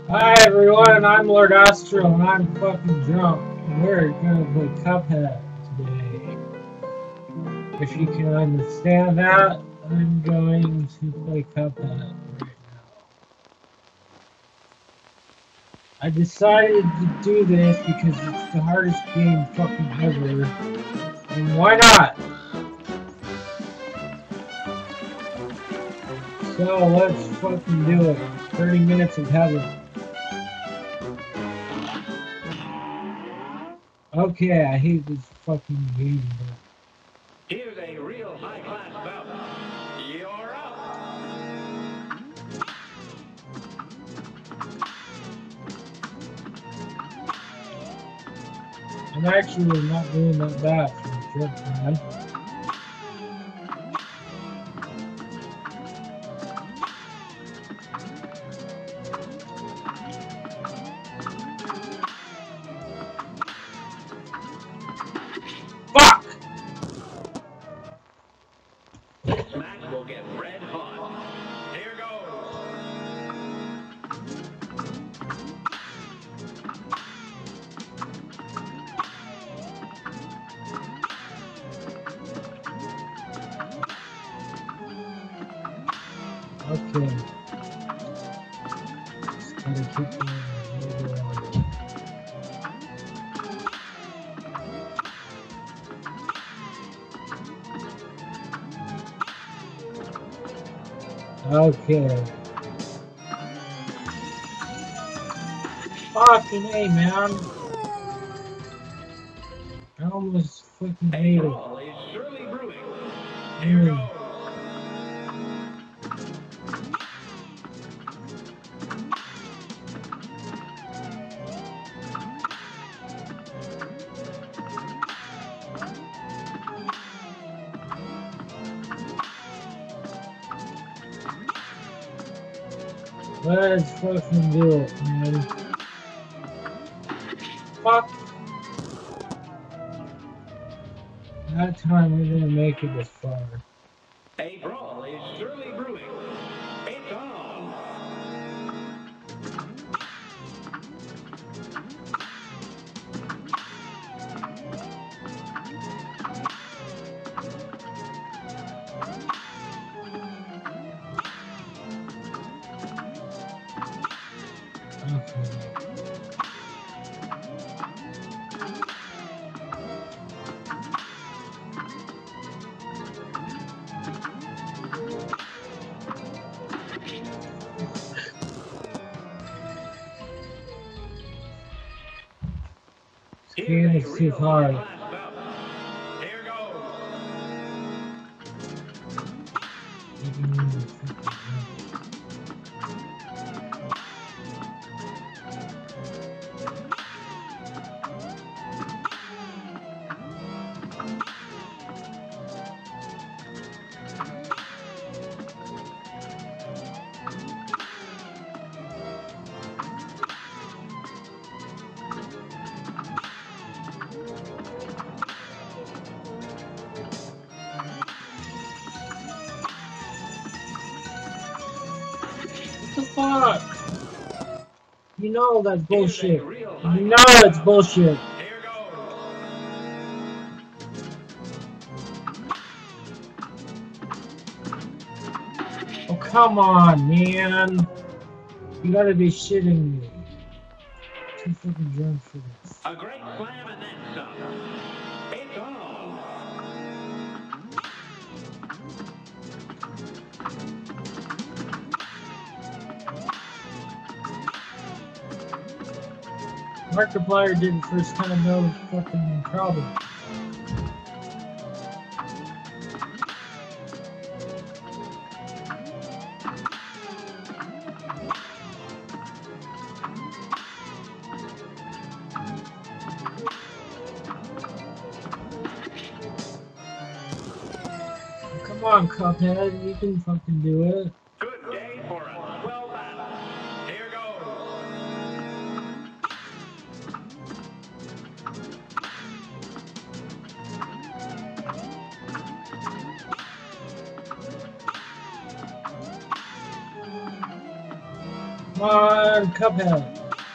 Hi everyone, I'm Lord Astro and I'm fucking drunk. And we're gonna play Cuphead today. If you can understand that, I'm going to play Cuphead right now. I decided to do this because it's the hardest game fucking ever. And why not? So let's fucking do it. 30 minutes of heaven. Okay, I hate this fucking game. Here's a real high-class bout. You're up. I'm actually not doing that bad for a jerk, man. Fuck! This match will get red hot. Here goes. Okay. Just gotta keep going. Okay. Fucking A, man. I almost fucking A made it. brawl is surely brewing. Here goes. Let's fucking do it, man. Fuck. That time we're gonna make it this far. A brawl is surely brewing. It's on. Okay. This game Here's a is too real hard. high-class bout. Here goes. Making me fucking drunk. What the fuck? You know that's bullshit. You know it's bullshit. Here goes. Oh, come on, man. You gotta be shitting me. Too fucking drunk for this. A great slam and then some. It's on. Markiplier did it first time, no fucking problem. Come on, Cuphead, you can fucking do it. Good day for a swell battle. Here goes. Come on, Cuphead.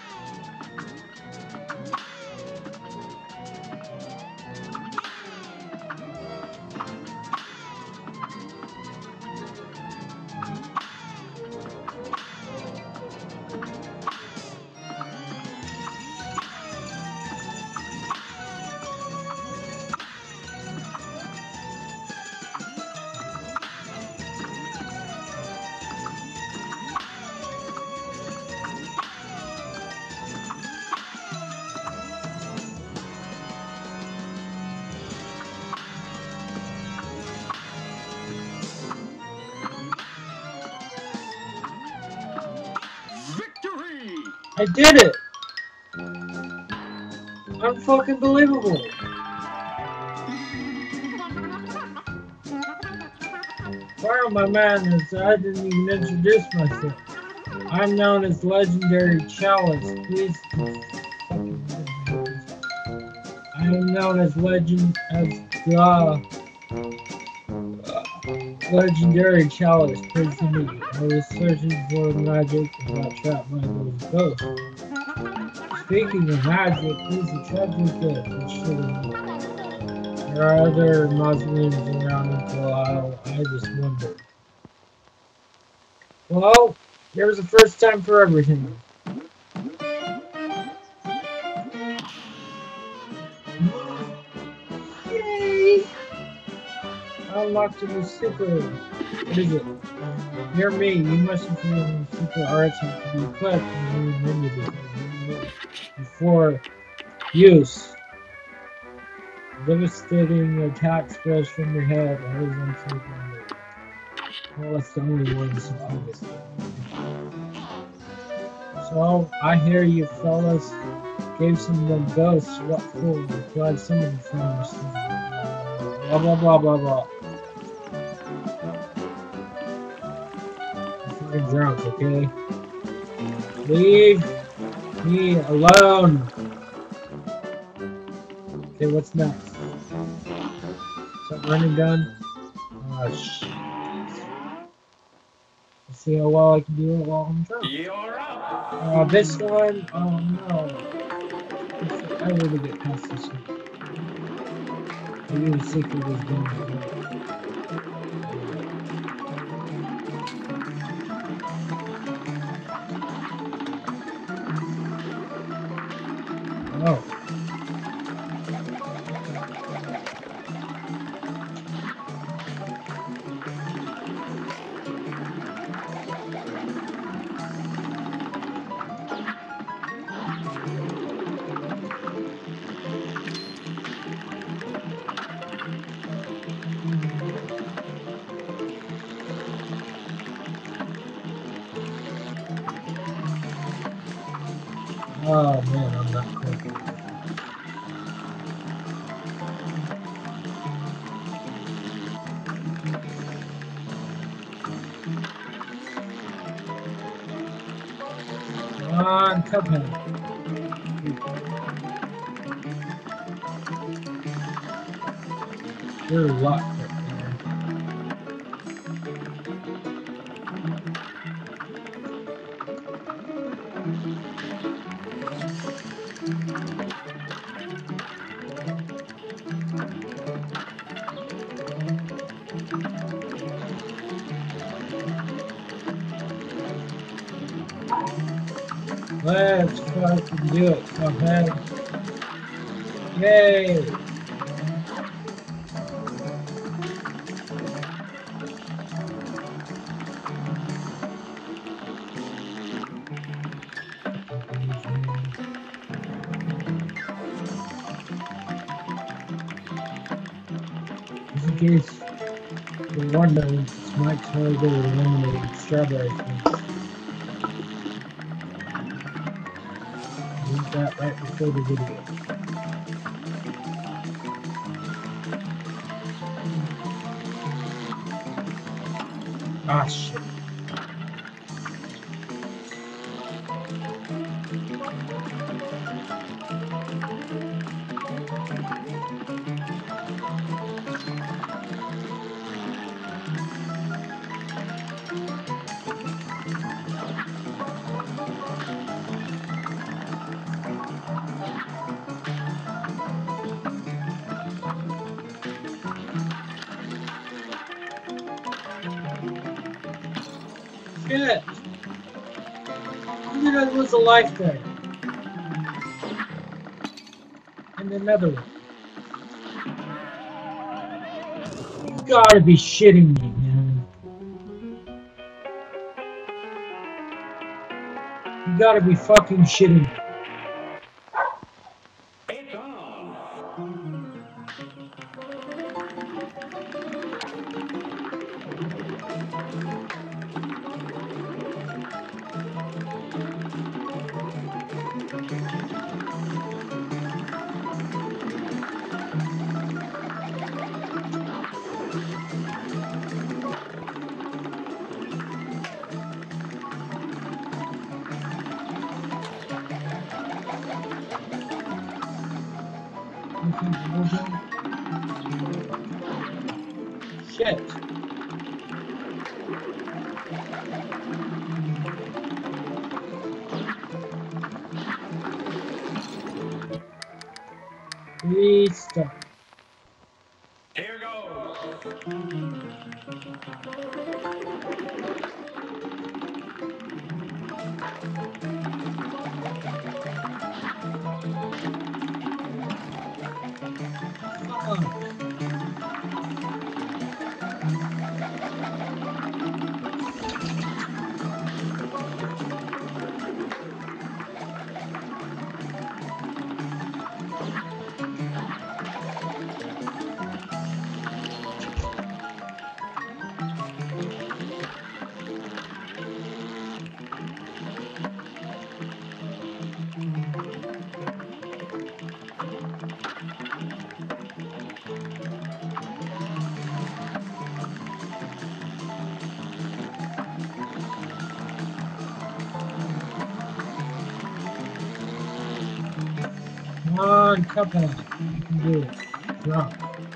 Victory! I did it! Unfucking believable! Wow, my man, I didn't even introduce myself. I'm known as Legendary Chalice. Please I am known as the Legendary Chalice. Please to meet you. I was searching for magic and got trapped by those ghosts. Speaking of magic, who's the treasure gift? I should have known. There are other mausoleums around until I just wondered. Well, there was a first time for everything. Yay! I unlocked a new super. What is it? Near me, you must have seen super arts have to be equipped and you menu before use. Devastating attack spills from your head. Horizontally. Well, that's the only one, so obviously. So, I hear you fellas gave some of them ghosts what for. Glad some of them found us. Blah blah blah blah blah. I'm fucking drunk, okay? Leave me alone! Okay, what's next? Is that running gun? Oh shit. Let's see how well I can do it while I'm drunk. You're up! This one, oh no. It's forever to get past this one. Maybe the secret is going Oh. Oh man, I'm not quick. Come on, Cuphead. You're luck right there. Let's fucking do it, Cuphead. Yay! Just in case you're wondering, it's Mike's really good at eliminating strawberry fields. Leave that right before the video. Ah, shit. Shit! There was a life there. And another one. You gotta be shitting me, man. You gotta be fucking shitting me. It's on. Shit. Restart. Here goes. Fuck. Come on, Cuphead. You can do it. Drop.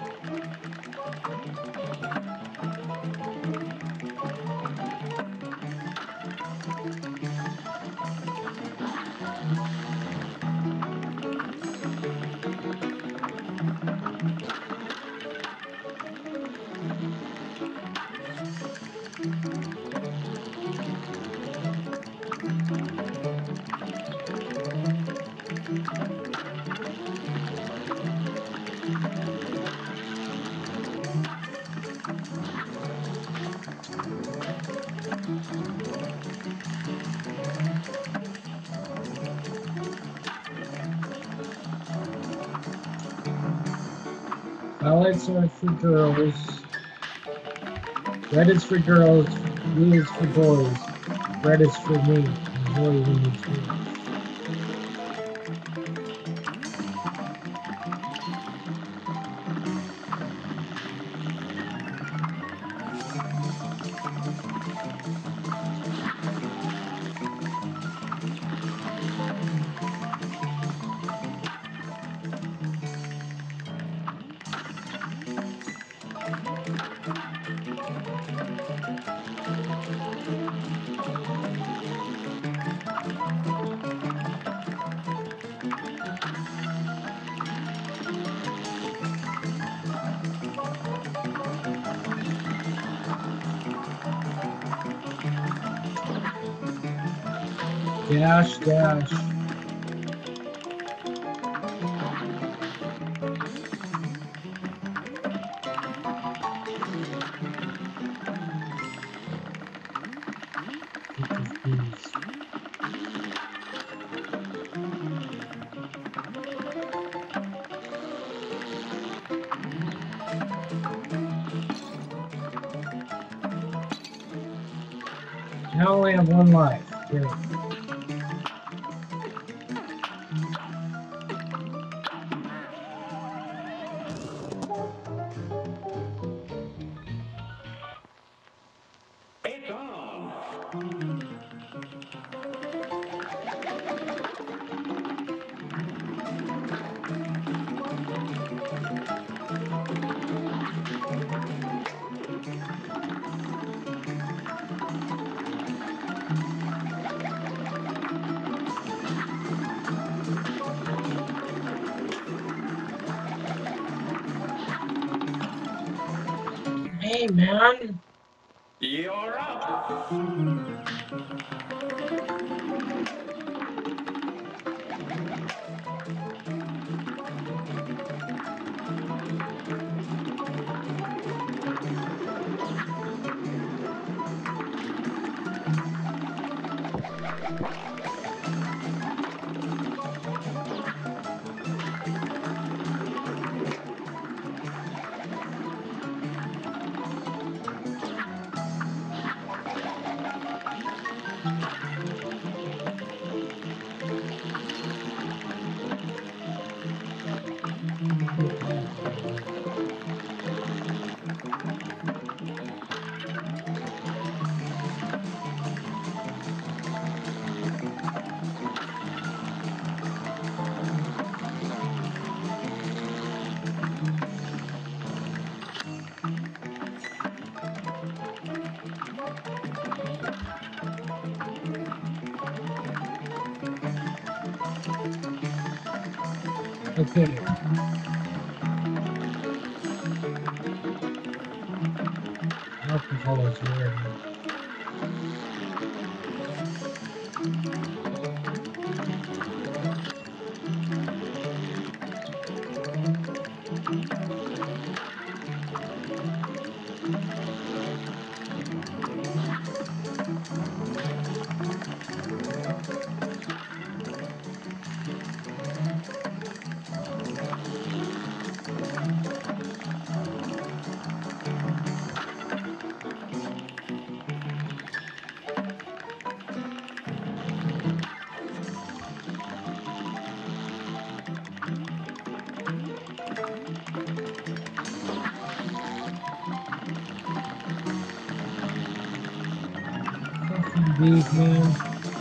Highlights are for girls. Red is for girls. Blue is for boys. Red is for me. Enjoy when it's yours. Dash, dash. I only have one life. Great. It's on. Hey, man. You're up. Okay. Alcohol is weird. Fucking beef, man.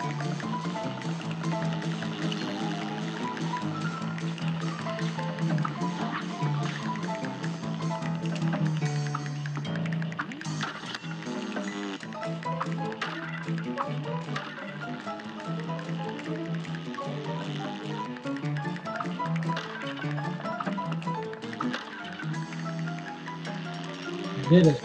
Did it.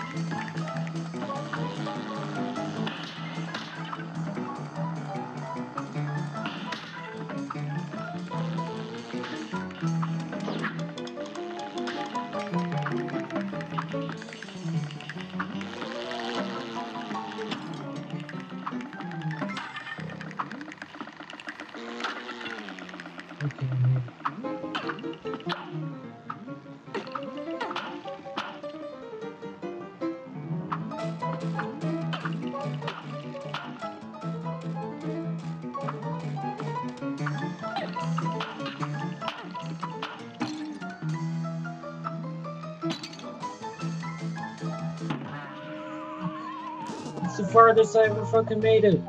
Okay, man. It's the farthest I ever fucking made it.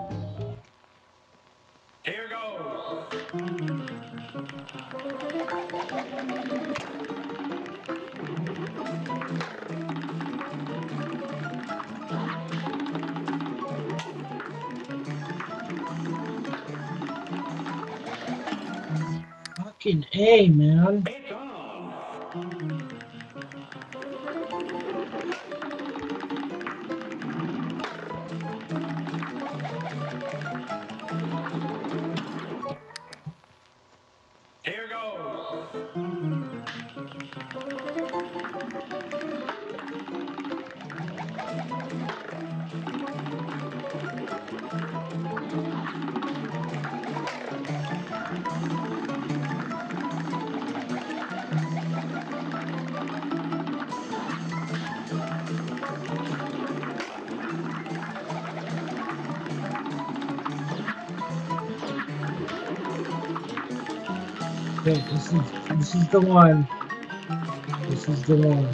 Here goes. Fucking A, man. It's on. Here goes. Okay, this is the one. This is the one.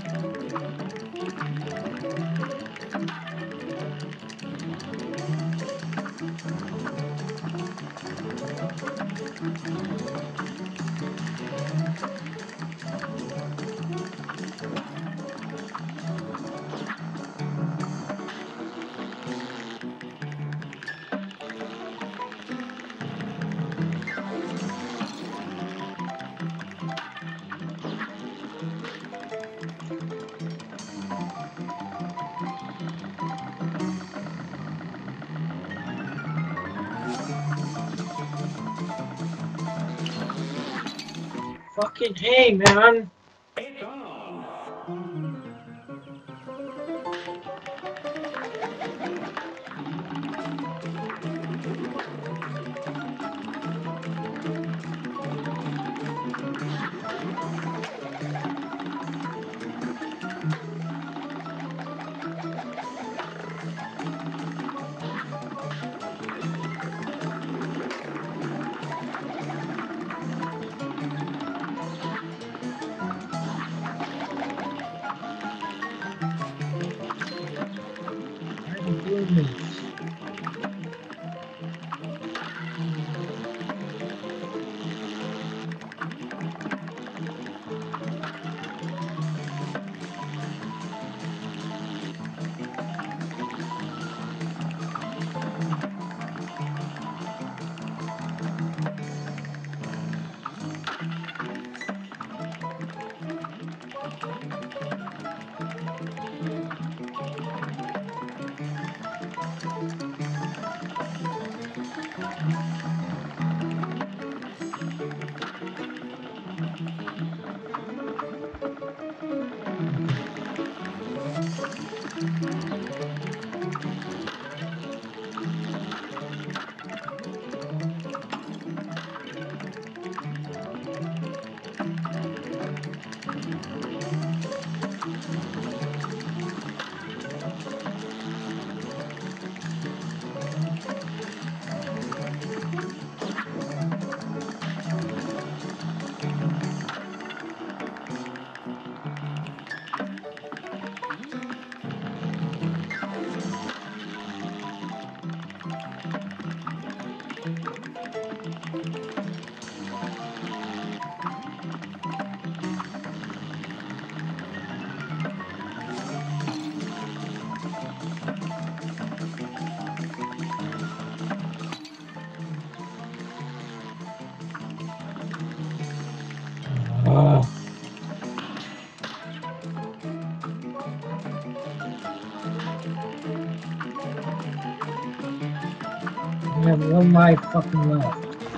Fucking hey, man. It's on. Why are you doing this? Ugh. I have one life fucking left.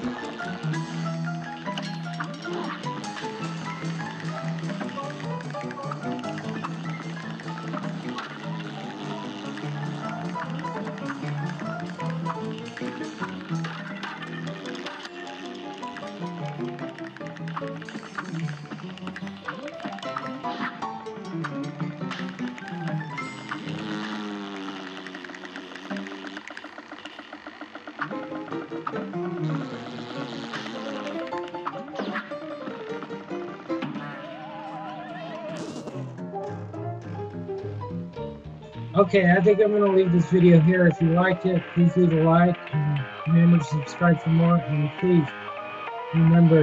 Okay, I think I'm going to leave this video here. If you liked it, please leave a like and remember to subscribe for more. And please remember,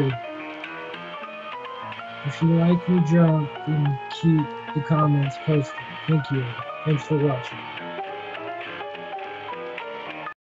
if you like me drunk, then keep the comments posted. Thank you. Thanks for watching.